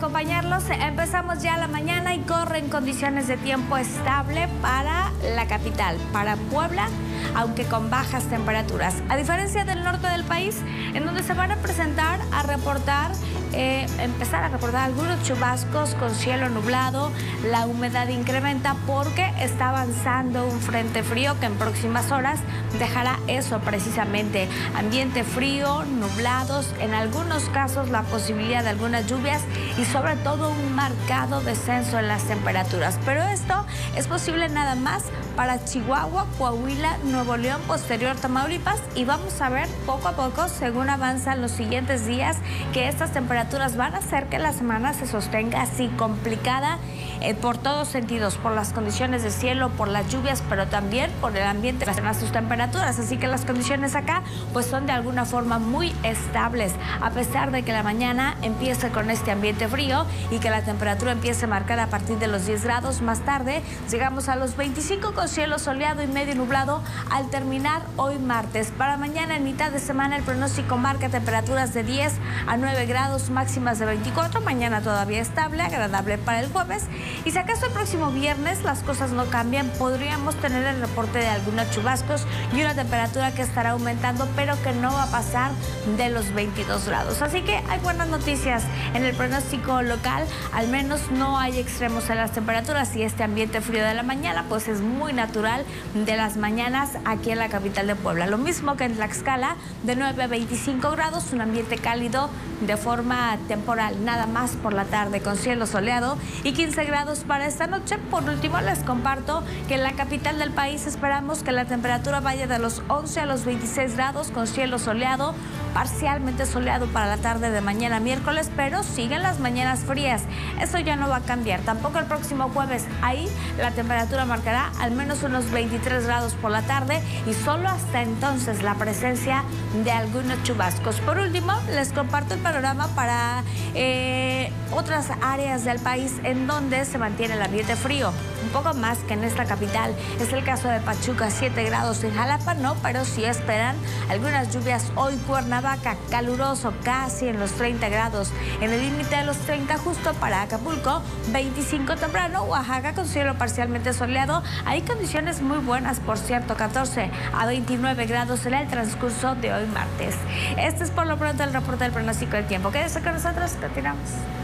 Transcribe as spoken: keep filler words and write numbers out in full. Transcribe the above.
acompañarlos. Empezamos ya la mañana y corren condiciones de tiempo estable para la capital, para Puebla, aunque con bajas temperaturas. A diferencia del norte del país, en donde se van a presentar a reportar, eh, empezar a reportar algunos chubascos con cielo nublado. La humedad incrementa porque está avanzando un frente frío que en próximas horas dejará eso precisamente. Ambiente frío, nublados, en algunos casos la posibilidad de algunas lluvias y sobre todo un marcado descenso en las temperaturas. Pero esto es posible nada más para Chihuahua, Coahuila, Nuevo León, posterior Tamaulipas, y vamos a ver poco a poco, según avanzan los siguientes días, que estas temperaturas van a hacer que la semana se sostenga así complicada eh, por todos sentidos, por las condiciones de cielo, por las lluvias, pero también por el ambiente, las sus temperaturas. Así que las condiciones acá pues son de alguna forma muy estables, a pesar de que la mañana empiece con este ambiente frío y que la temperatura empiece a marcar a partir de los diez grados. Más tarde llegamos a los veinticinco con cielo soleado y medio nublado al terminar hoy martes. Para mañana en mitad de semana el pronóstico marca temperaturas de diez a nueve grados, máximas de veinticuatro. Mañana todavía estable, agradable para el jueves. Y si acaso el próximo viernes las cosas no cambian, podríamos tener el reporte de algunos chubascos y una temperatura que estará aumentando, pero que no va a pasar de los veintidós grados. Así que hay buenas noticias en el pronóstico local. Al menos no hay extremos en las temperaturas y este ambiente frío de la mañana pues es muy natural de las mañanas aquí en la capital de Puebla. Lo mismo que en Tlaxcala, de nueve a veinticinco grados, un ambiente cálido de forma temporal, nada más por la tarde con cielo soleado y quince grados para esta noche. Por último, les comparto que en la capital del país esperamos que la temperatura vaya de los once a los veintiséis grados con cielo soleado, parcialmente soleado para la tarde de mañana miércoles, pero siguen las mañanas frías. Eso ya no va a cambiar, tampoco el próximo jueves. Ahí la temperatura marcará al menos unos veintitrés grados por la tarde y solo hasta entonces la presencia de algunos chubascos. Por último, les comparto el panorama para eh, otras áreas del país en donde se mantiene el ambiente frío, un poco más que en esta capital. Es el caso de Pachuca, siete grados, en Jalapa no, pero sí esperan algunas lluvias hoy. Cuernavaca, caluroso, casi en los treinta grados, en el límite de los treinta justo para Acapulco, veinticinco temprano. Oaxaca con cielo parcialmente soleado, hay condiciones muy buenas, por cierto, catorce a veintinueve grados en el transcurso de hoy martes. Este es por lo pronto el reporte del pronóstico del tiempo. Quédese con nosotros, continuamos.